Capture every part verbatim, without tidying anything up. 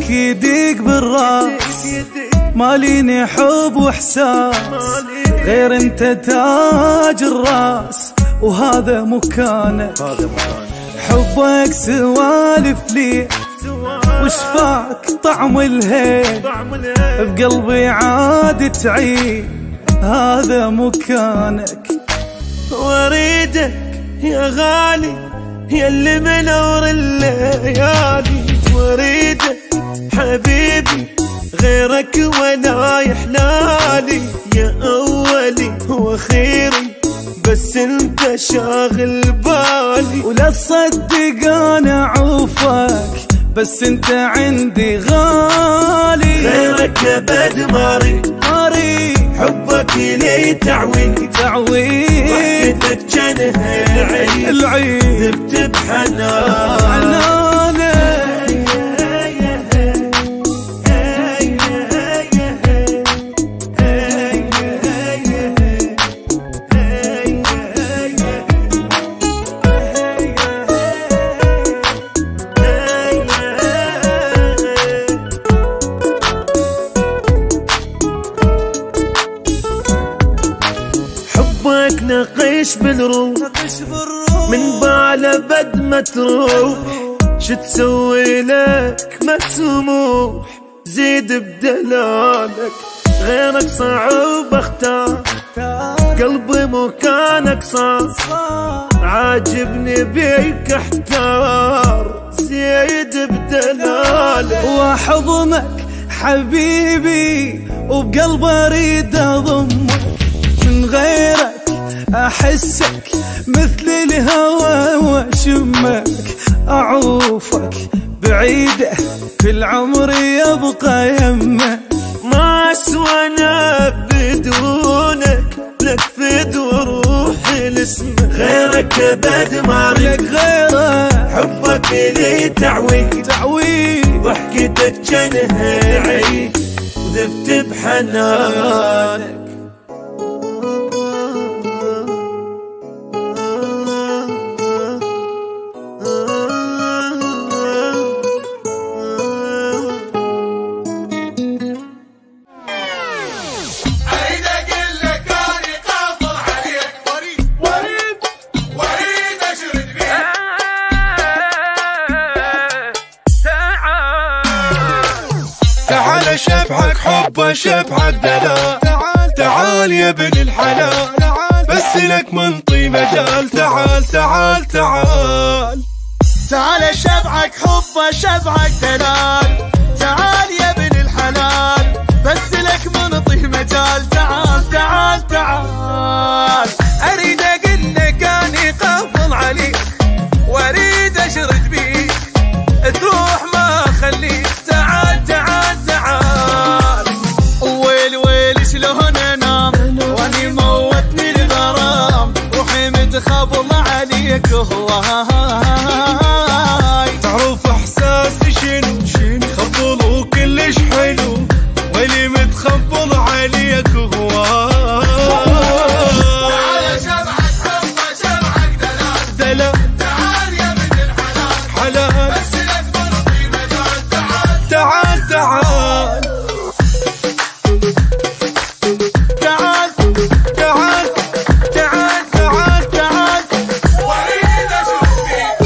حبك يديق بالراس، ماليني حب واحساس غير انت تاج الراس، وهذا مكانك. حبك سوالف لي وشفاك طعم الهيل، بقلبي عاد تعيد هذا مكانك. واريدك يا غالي يا اللي منور الليالي، واريدك حبيبي غيرك ولا يحلالي، يا اولي واخيري بس انت شاغل بالي. ولا تصدق انا عوفك بس انت عندي غالي، غيرك ابد ماري ماري حبك لي تعويد تعويد، وحدتك جنها العيد العيد ذبت بحنان. حبك نقيش بالروح من بعد بد ما تروح، شو تسوي لك ما تسموح زيد بدلالك. غيرك صعب اختار قلبي مكانك صار، عاجبني بيك احتار زيد بدلالك. واحضنك حبيبي وبقلبي اريد اضمك، من غيرك احسك مثل الهوى واشمك، اعوفك بعيده في العمر يبقى يمك. ما اسوانا بدونك لك فد وروحي لاسمك، غيرك ابد ما لك غيره حبك لي تعويد تعويد، ضحكتك جنها العيد ذبت بحنانك. تعال شبعك حب شبعك دلال، تعال يا ابن الحلال بس لك منطي مجال. تعال تعال تعال تعال شبعك حب شبعك دلال، تعال يا ابن الحلال بس لك منطي مجال. تعال تعال تعال اريد اقول لك اني قافل عليك، واريد اشرد بيك تروح ما خليك. تعال تعال تعال ويل ويل شلون انام واني موتني الغرام، روحي متخبل عليك هواي. تعرف احساسي شنو شنو خبل وكلش حلو، واللي متخبل عليك هواي. تعال شبعك حب شبعك دلال دلال تعال يا ابن الحلال حلال بس لك منطي مجال. تعال تعال تعال تعال تعال تعال تعال تعال واريد اشوف فيك.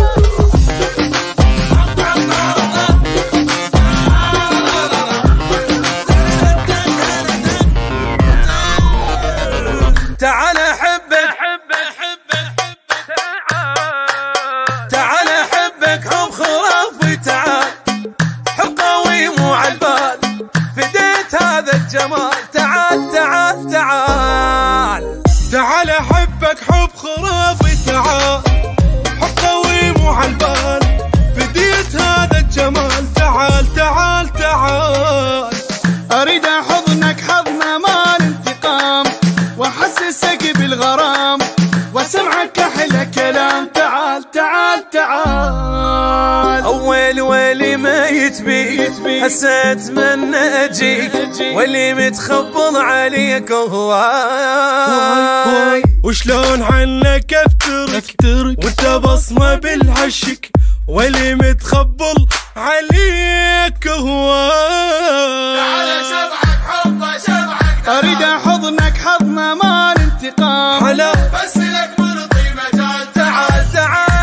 تعال احبك تعال احبك حب خرافي، تعال حب قوي مو عالبال فديت هذا الجمال. تعال تعال تعال تعال احبك حب خرافي، تعال حب قوي مو عالبال فديت هذا الجمال. تعال تعال تعال اريد احضنك حضن مال انتقام، واحسسك بالغرام واسمعك احلى كلام. تعال تعال تعال اول ويلي ما يتبي هسه اتمنى اجيك، واللي متخبل عليك هواي. وشلون عنك افترك وانت بصمه بالعشق، واللي متخبل عليك هو. تعال شبعك حبه شبعك اريد حضنك حضنه مال انتقام حلا بس لك منطي مجال تعال تعال.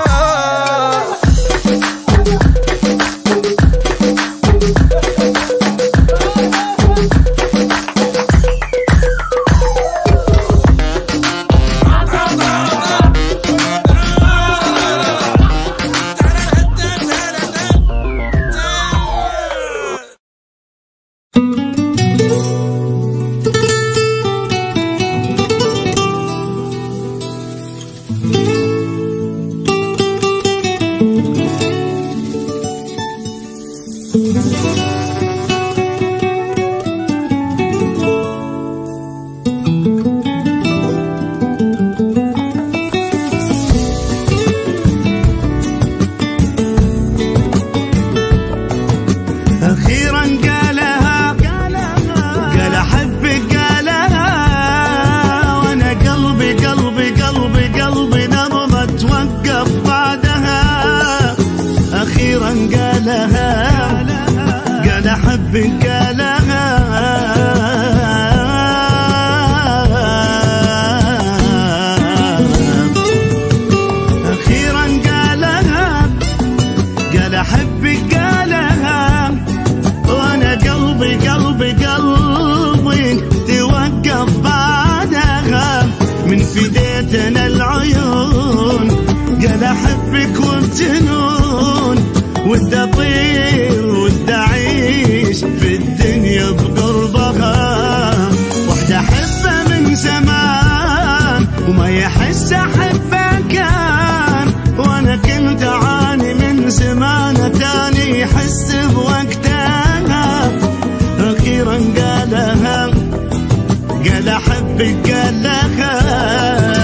ودي اطير ودي اعيش في الدنيا بقربها، وحدة احبها من زمان وما يحس احبها كان، وانا كنت اعاني من زمان تاني يحس بوقتها. اخيرا قالها قال احبك قال لها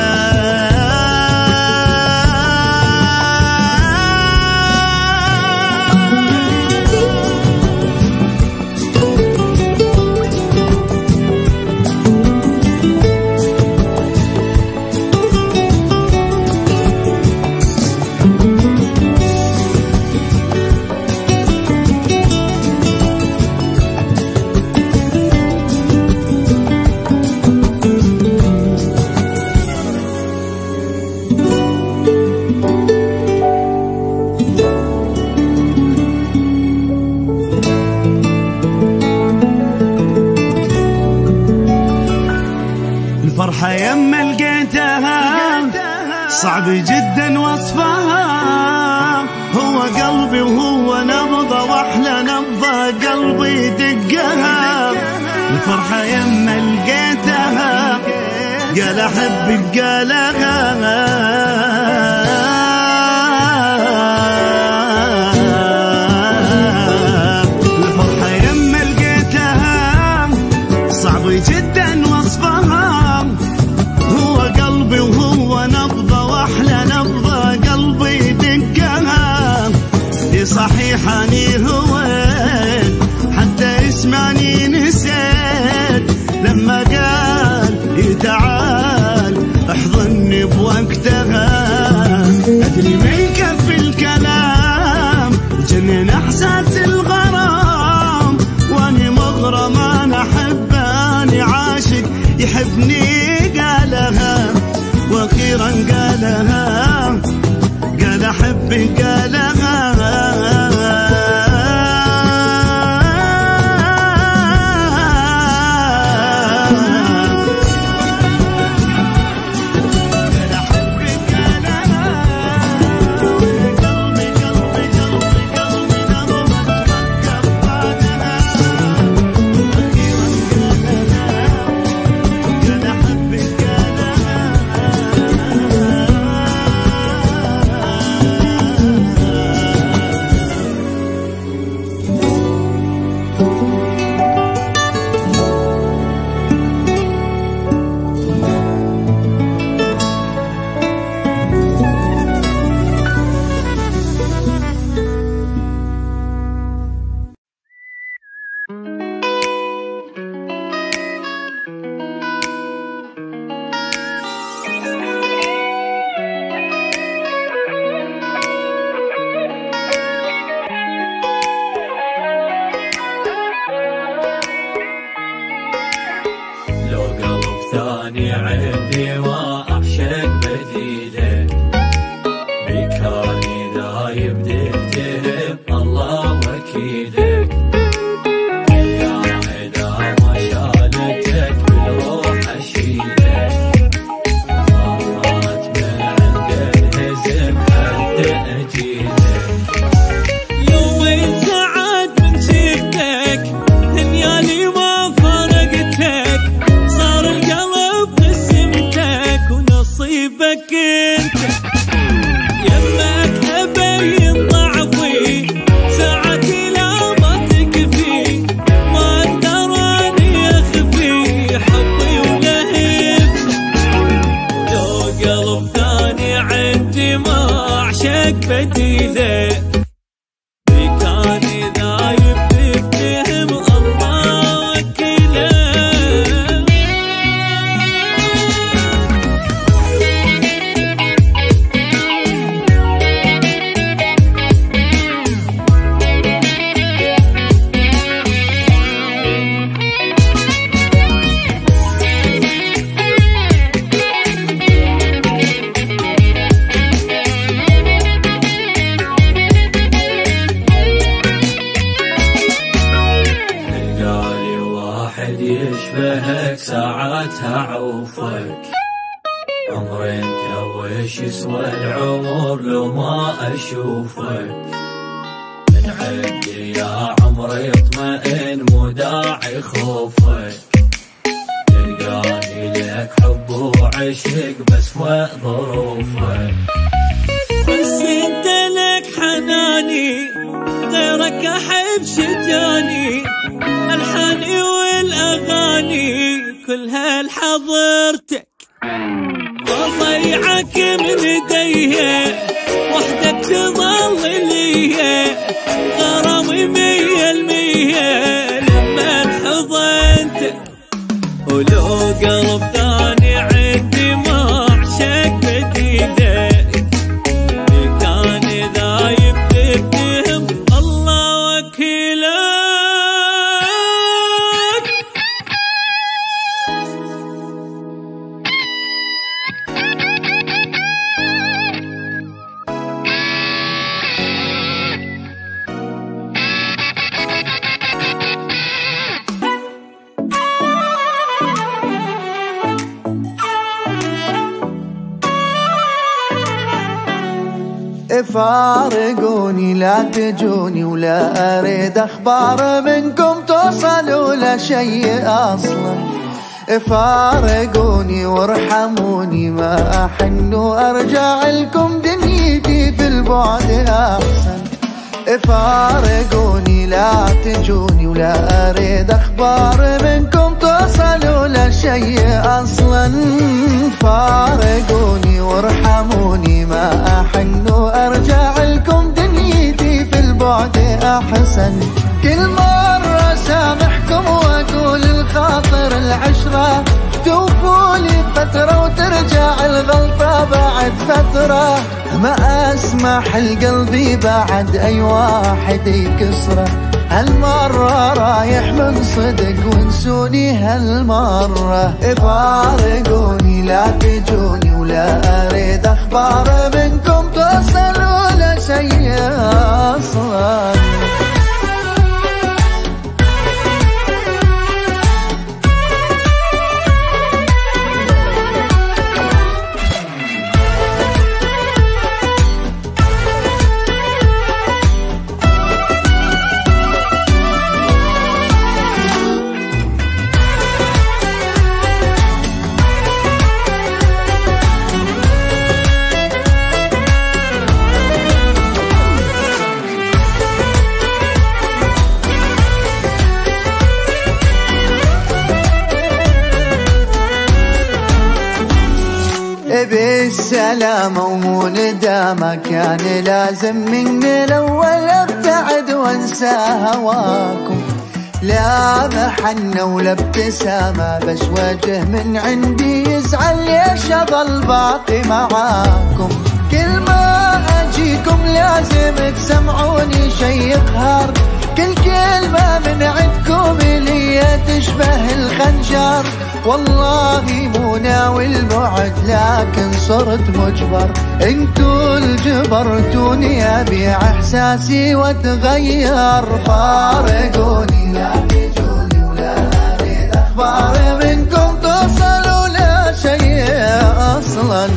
الفرحة يما لقيتها صعب جدا وصفها، هو قلبي وهو نبضة واحلى نبضة قلبي دقها. الفرحة يما لقيتها قال احبك قالها الفرحة يما لقيتها صعب جدا وصفها، هو قلبي وهو نبضة واحلى نبضة قلبي دقها. صحيح اني هويت حتى اسمعني نسيت لما قال تعال احضني بوقتها. ادري من كف الكلام جنن احساس الغرام، واني مغرم انا احبه اني عاشق يحبني قالها. واخيرا قالها قال احبك قالها أني عندي ما أعشق بديلك، بك أني ذايب تفتهم الله وكيلك. يا إذا ما شالتك بالروح أشيلك، مرات من عند الهزم حتى أجيلك. يومين ساعات من شفتك دنيالي ما فرقتك، صار القلب قسمتك ونصيبك انت. يمك ابين ضعفي ساعتي لا ما تكفي، ما اقدر اني اخفي حبي ولهفت. لو قلب ثاني عندي ما اعشق بديله، بكاني ذايب تفتهم الله وكيله. لقالي واحد يشبهك ساعتها عوفك، عمري انت وش يسوى العمر لو ما اشوفك. من عندي يا عمري اطمئن مو داعي خوفك، تلقاني لك حب وعشق بس وظروفك. بس انت لك حناني غيرك احب شجاني، الحاني والاغاني كلها لحضرتك. وضيعك من ايديها وحدك تظل ليا، غرامي مية المية لما حضنتك. ولو قلب ثاني عندي ما اعشق بديلك، بكاني ذايب تفتهم الله وكيلك. فارقوني لا تجوني ولا أريد أخبار منكم توصلوا لشيء أصلا. فارقوني وارحموني ما أحن وأرجع لكم دنيتي في البعد أحسن. فارقوني لا تجوني ولا أريد أخبار منكم توصلوا لشيء أصلا. فارقوني وارحموني ما أحن وأرجع لكم دنيتي في البعد أحسن. كل مرة سامحكم وأقول الخاطر العشرة، توفولي فترة وترجع الغلطة بعد فترة. ما أسمح لقلبي بعد أي واحد يكسره، هالمرة رايح من صدق وانسوني هالمرة. فارقوني لا تجوني ولا أريد أخبار منكم توصلوا لشيء أصلا. بالسلامة ومو ندامة، كان لازم من الأول أبتعد وانسى هواكم. لا محنة ولا ابتسامة، بس وجه من عندي يزعل ليش أظل باقي معاكم. كل ما أجيكم لازم تسمعوني شي يقهر، كل كلمة من عندكم لي تشبه الخير. خنجر، والله مو ناوي البعد لكن صرت مجبر. انتو الجبرتوني ابيع احساسي واتغير، فارقوني لا تجوني ولا اريد اخبار منكم توصل ولا شيء اصلا.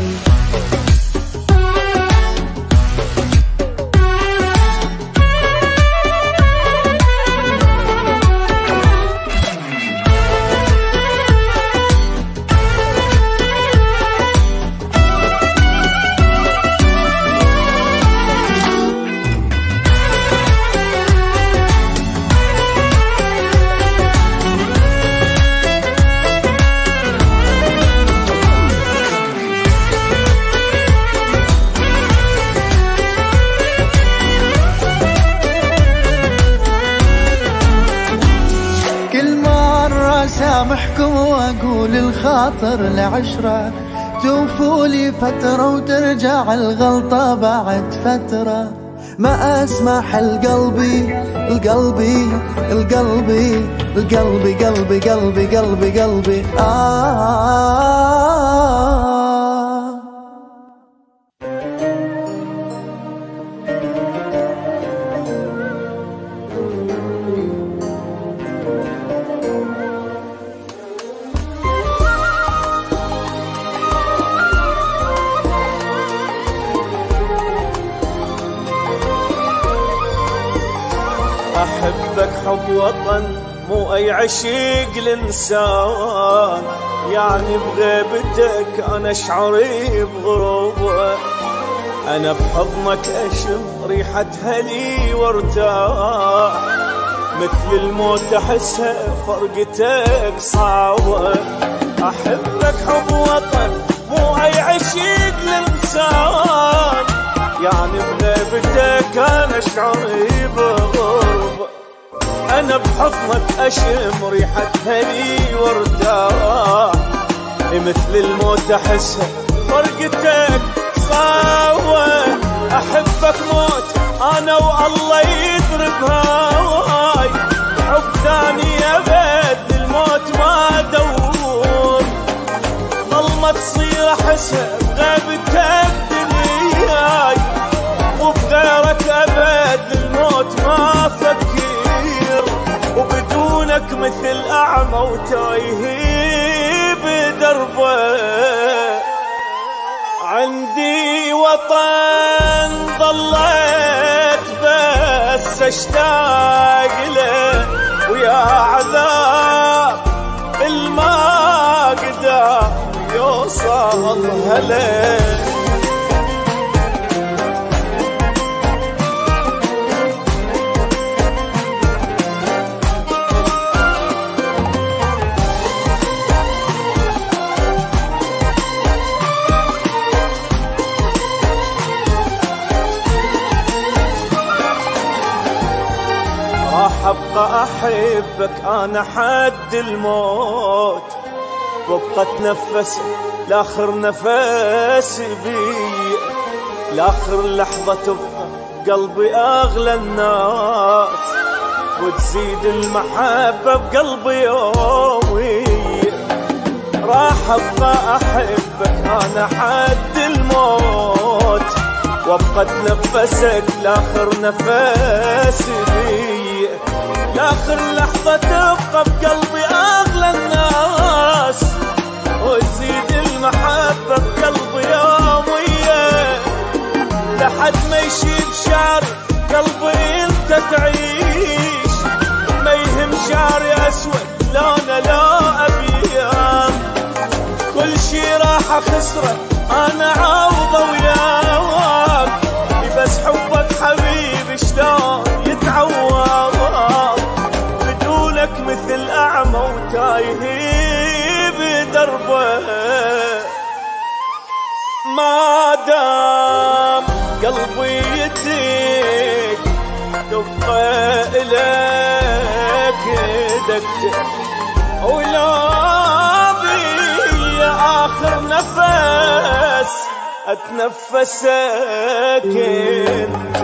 سامحكم واقول الخاطر لعشرة، توفولي فترة وترجع الغلطة بعد فترة. ما اسمح القلبي القلبي القلبي القلبي قلبي قلبي قلبي قلبي آه. أحبك حب وطن مو أي عشيق الإنسان، يعني بغيبتك أنا شعري بغروبه. أنا بحضنك أشم ريحة هلي وارتاح، مثل الموت أحسها فرقتك صعبة. أحبك حب وطن مو أي عشيق الإنسان، يعني بغيبتك أنا شعري بغربة. أنا بحضنك أشم ريحة هلي وارتاح، مثل الموت أحسها فرقتك صعبة. أحبك موت أنا والله يضرب هواي، حب ثاني أبد الموت ما دور. ظلمة تصير أحسها بغيبتك دنياي، وبغيرك أبد الموت ما فكر. وبدونك مثل أعمى وتايه بدربه. عندي وطن ضليت بس اشتاق له، ويا عذاب الما قدر يوصل هله. راح ابقى احبك انا حد الموت، وابقى اتنفس لاخر نفس بي، لاخر لحظة تبقى قلبي اغلى الناس، وتزيد المحبة بقلبي يومي. راح ابقى احبك انا حد الموت، وابقى اتنفسك لاخر نفس بي، لاخر لحظة تبقى بقلبي اغلى الناس، وتزيد المحبة بقلبي يومية. لحد ما يشيب شعري قلبي انت تعيش، ما يهم شعري اسود لونه لا ابيض. كل شي راح اخسره انا عوضه وياك، بس حبك حبيبي شلون يتعوض. بدونك مثل اعمى وتايه بدربه. ما دام قلبي يديك دقه اليك دقه، ولا بي اخر نفس اتنفسك انت.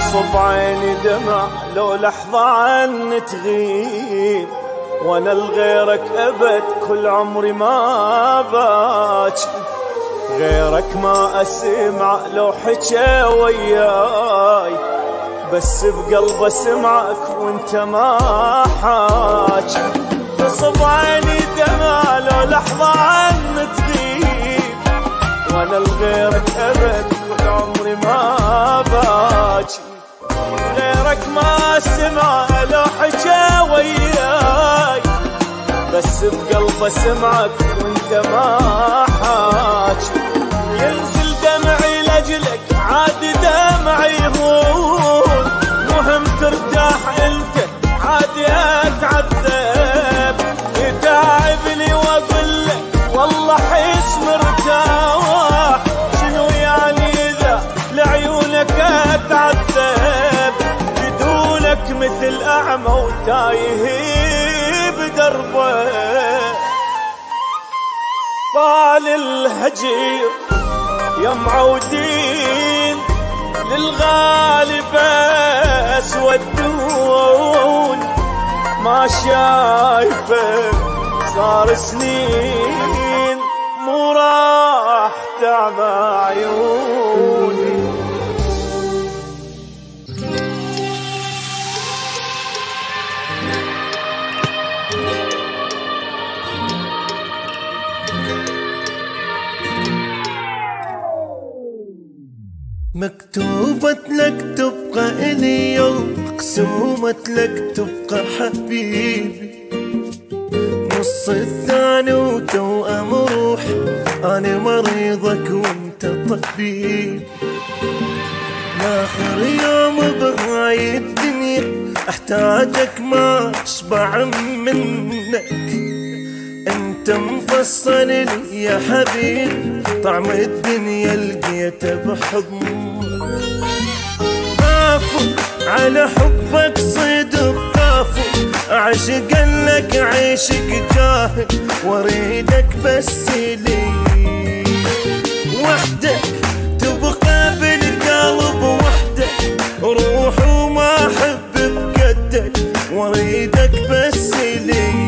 تصب عيني دمع لو لحظة عني تغيب، وانا لغيرك ابد كل عمري ما باجي، غيرك ما اسمع لو حكى وياي، بس بقلبي اسمعك وانت ما حاجي. تصب عيني دمع لو لحظة عني تغيب، وانا لغيرك ابد كل عمري ما باجي، غيرك ما اسمع لو حكى وياي، بس بقلبي اسمعك وانت ما حاجي. ينزل دمعي لاجلك عادي دمعي يهون، مهم ترتاح انت عادي اتعذب، يتعبني واقول لك والله حس مرتاح، شنو يعني اذا لعيونك اتعذب، بدونك مثل اعمى وتايه بدربه. طال الهجير يا معودين للغالب اسودون، ما شايفه صار سنين مو راح تعبى عيوني. مكتوبة لك تبقى إلي يوم، مقسومة لك تبقى حبيبي، نص الثاني وتوأم روح، أنا مريضك وانت طبيب. آخر يوم بهاي الدنيا احتاجك ما اشبع منك، انت مفصل لي يا حبيب، طعم الدنيا لقيته بحضنك. خافوا على حبك صدق، خافوا عشقا لك عيشك جاهل، واريدك بس لي وحدك تبقى بالقلب وحدك، روح وما احب بقدك، واريدك بس لي.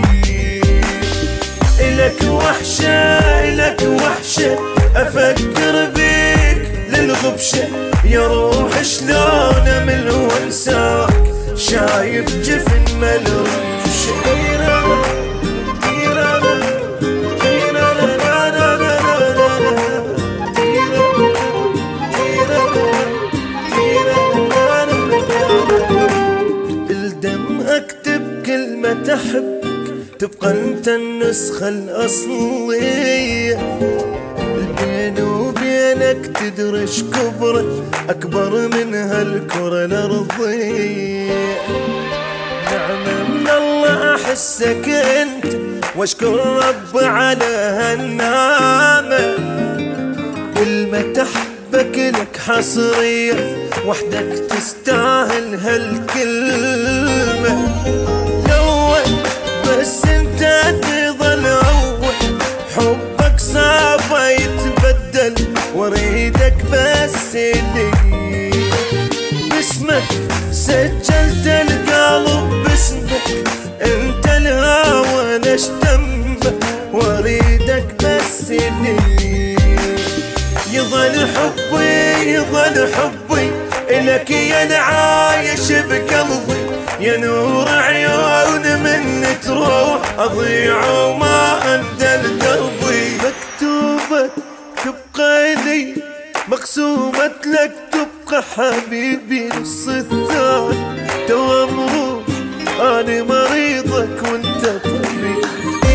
إلك وحشة إلك وحشة افكر بيك للغبشة، يا روح شلون امل وانساك، شايف جفن ملوشة. الدم اكتب كلمة احبك، تبقى انت النسخة الاصلية، بيني وبينك تدرش كبرة اكبر من هالكرة الارضية. نعمة من الله احسك انت، واشكر رب على هالنعمة، كلمة احبك لك حصرية، وحدك تستاهل هالكلمة. الاول بس انت تظل اول، حبك صعب يتبدل، واريدك بس لي. باسمك سجلت القلب باسمك، انت الهوى نشتمه، واريدك بس لي. يظل حبي يظل حبي إلك يا نعايش بقلبي، يا نور عيون من تروح أضيع وما أندل دربي. مكتوبة تبقى لي، مقسومة لك تبقى حبيبي، نص الثاني توأم روح، أنا مريضك وانت طبيب.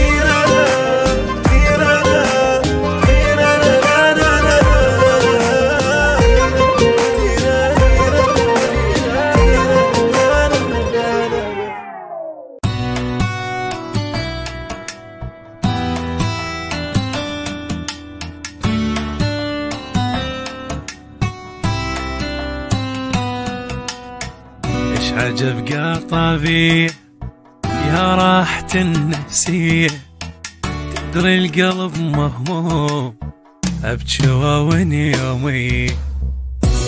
عجب قطبي يا راحة النفسية، تدري القلب مهموم أبجوا ونيومي،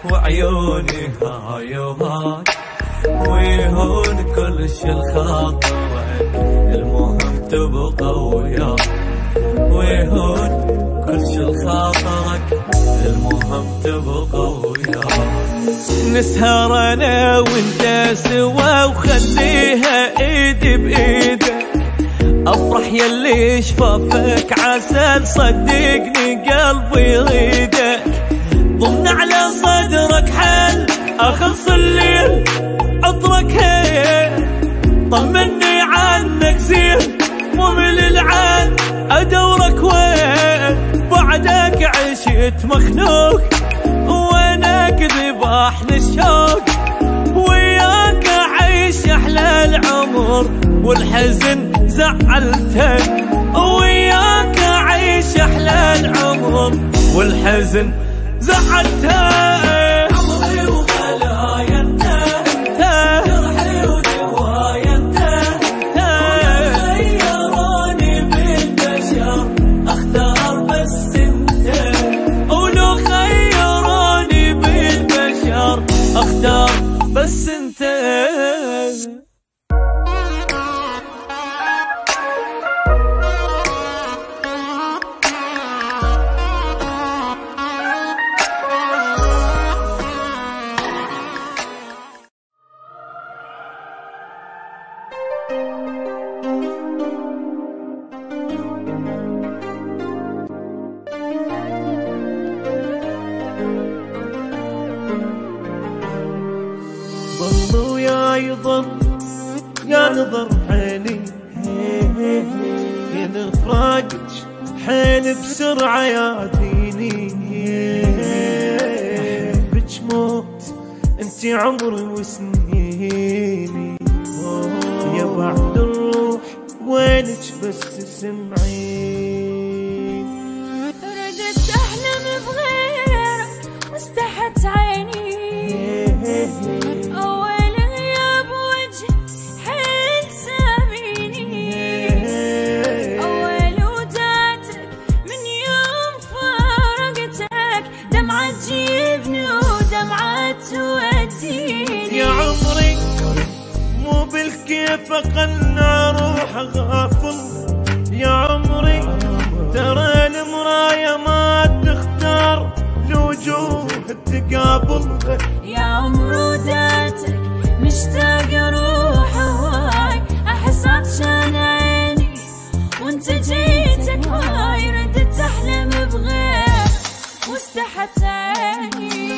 وعيوني هاي وهاي ويهون كل شي لخاطرك، المهم تبقى وياك ويهون كل شي لخاطرك، المهم تبقى وياك. نسهر انا وانت سوا وخليها ايدي بايدك، افرح يلي شفافك عسل صدقني قلبي يريدك، ضمن على صدرك حل اخلص الليل عطرك هي، طمني عنك زين ومن العين ادورك وين، بعدك عشت مخنوق وانا كذباح للشوق، وياك اعيش احلى العمر والحزن زعلتك، وياك اعيش احلى العمر والحزن زعلتك. عمري وغلايا انت انت، جرحي ودوايا انت انت، خيروني بالبشر اختار بس انت، ولو خيروني بالبشر اختار بس انت. ضل وياي ضل يا نظر عيني، ينفراقك حيل بسرعة يا ديني، احبك موت انتي عمري وسنيني، يا بعد الروح وينك بس سمعين. ردت احلم بغيرك واستحت عيني، اول غياب وجه حيل ساميني، اول وداتك من يوم فارقتك، دمعة تجيبني ودمعة توديني. يا عمري مو بالكيف اقلنا روح غافل، يا عمري ترى المراية ما تختار الوجوه التقابل، يا عمر وداتك مشتاق اروح هواي، احس عطشان عيني وانت جيتك هاي، ردت احلم بغير واستحت عيني.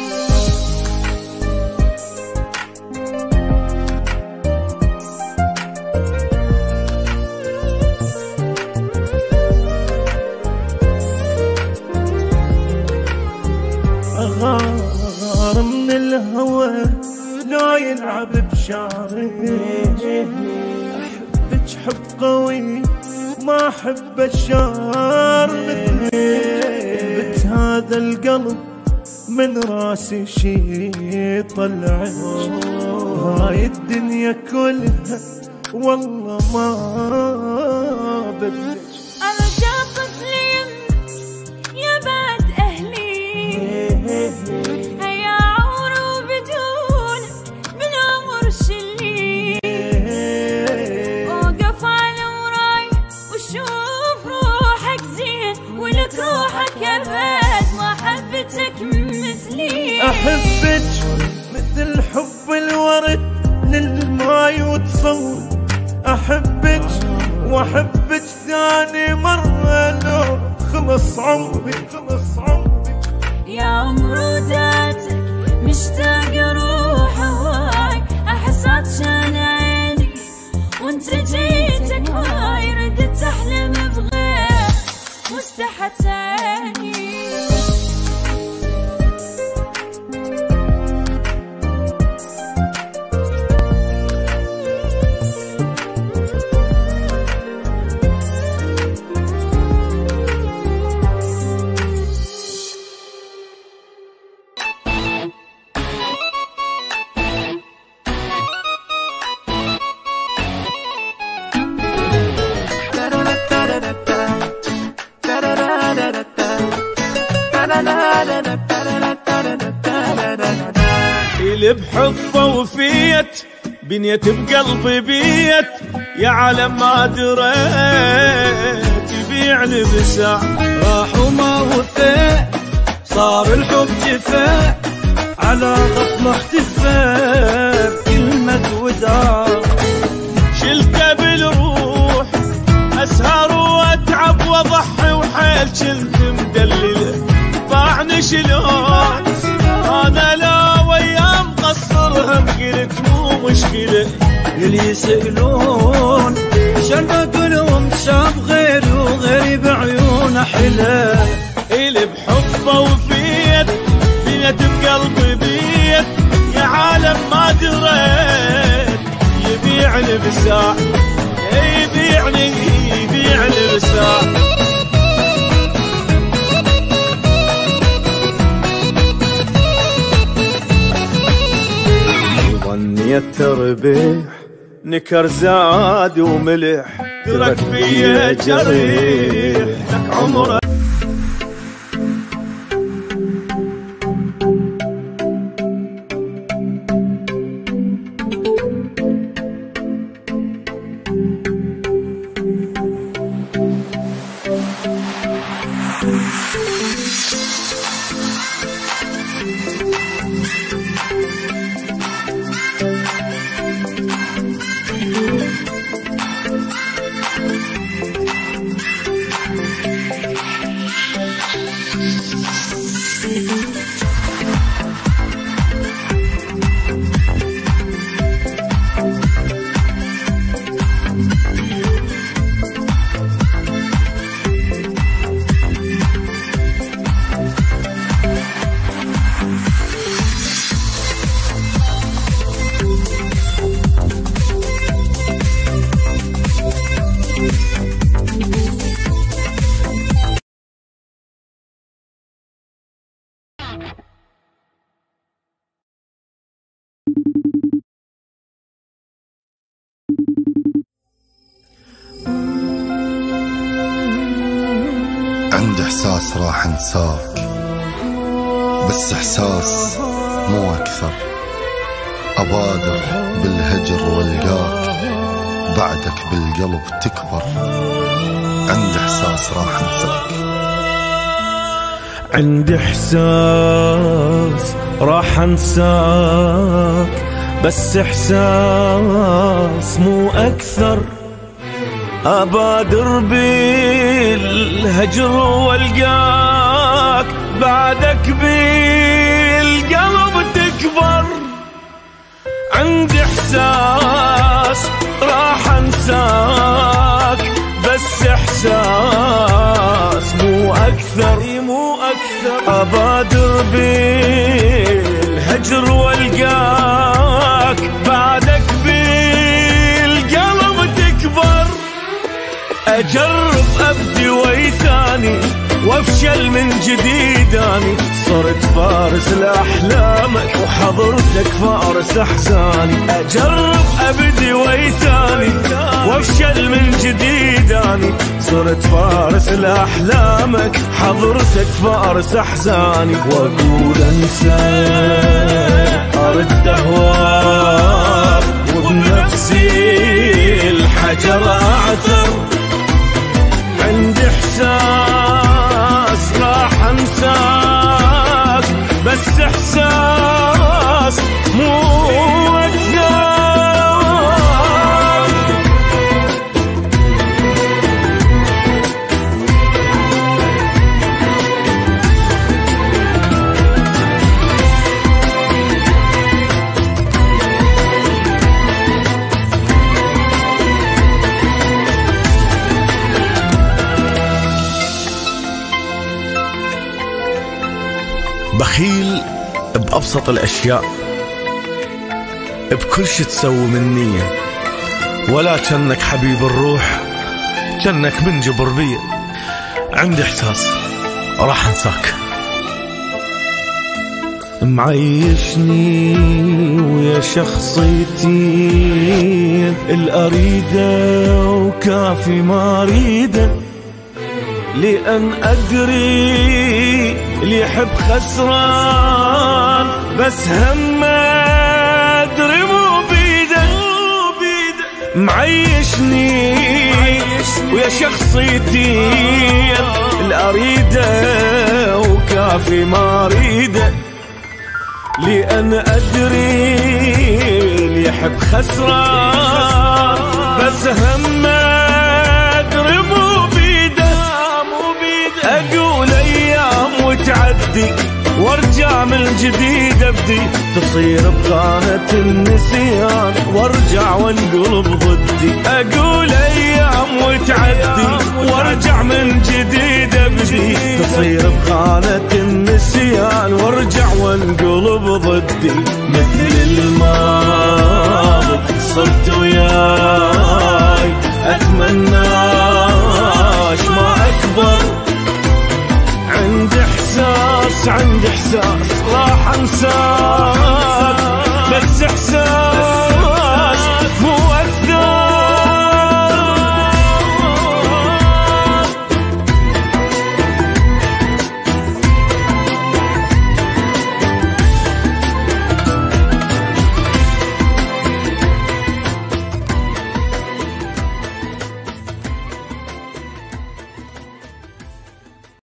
أغار من الهوى لو يلعب بشعري، أحبك حب قوي ما أحب الشعر مثلك، بت هذا القلب من راسي شي طلعك، هاي الدنيا كلها والله ما بدك. ارجع طفل يمك يا بعد اهلي، هيا عمر وبدونك بالعمر شلي، اوقف على وراي وشوف روحك زين، ولك روحك ابد ما حبتك مثلي. احبك مثل حب الورد للماي وتصور، احبك واحبك ثاني مرة لو خلص عمري خلص عمري. يا عمر وداتك مشتاق اروح هواي، احس عطشان عيني وانت جيتك هاي، ردت احلم بغير واستحت عيني. اللي بحبه وفيت بنيت بقلبي بيت، يا عالم ما دريت يبيعني بساع. راح وما وفيت صار الحب جفاء، على غصن اختفاء بكلمة وداع. شلته بالروح اسهر واتعب واضحي وحيل كنت مدلله، باعني شلون انا لا وياه مقصر، هم قلت مو مشكله. اللي يسألون شن بقولهم شاف غيري وغيري بعيونه حلا، اللي بحبه وفيت بنيت بقلبي بيت، يا عالم ما دريت يبيعني بساع، يبيعني يبيعني بساع. ظني التربيح نكر زاد وملح، ترك فيا جريح لك عمره. عندي احساس راح انساك، بس احساس مو اكثر. ابادر بالهجر والقاك، بعدك بالقلب تكبر. عندي احساس راح انساك. عندي احساس راح انساك، بس احساس مو اكثر. ابادر بالهجر والقاك، بعدك بالقلب تكبر. عندي احساس راح انساك، بس احساس مو اكثر مو اكثر. ابادر بالهجر والقاك، بعدك بالقلب تكبر. اجرب ابدي ويثاني وافشل من جديد، اني صرت فارس لاحلامك وحضرتك فارس احزاني. اجرب ابدي ويثاني وافشل من جديد، اني صرت فارس لاحلامك حضرتك فارس احزاني. واقول انساك ارد اهواك، وبنفسي الحجر اعثر. عندي احساس راح انساك، بس احساس مو اكثر. بخيل بأبسط الأشياء، بكل شي تسوي من نية، ولا كأنك حبيب الروح، كأنك منجبر بي. عندي إحساس راح أنساك. معيشني ويا شخصيتي الأريدة وكافي ما أريده، لأن أدري اللي يحب خسران، بس همه معيشني ويا شخصيتي لا اريده وكافي ما اريده، لأن أدري اللي يحب خسران، بس هم أدري مو بيده. أقول أيام وتعدي وارجع من جديد ابدي، تصير بخانة النسيان وارجع وانقلب ضدي. اقول ايام وتعدي وارجع من جديد ابدي، تصير بخانة النسيان وارجع وانقلب ضدي. مثل الماضي صرت وياي اتمناش ما اكبر، عندي احساس عندي احساس راح انساك، بس احساس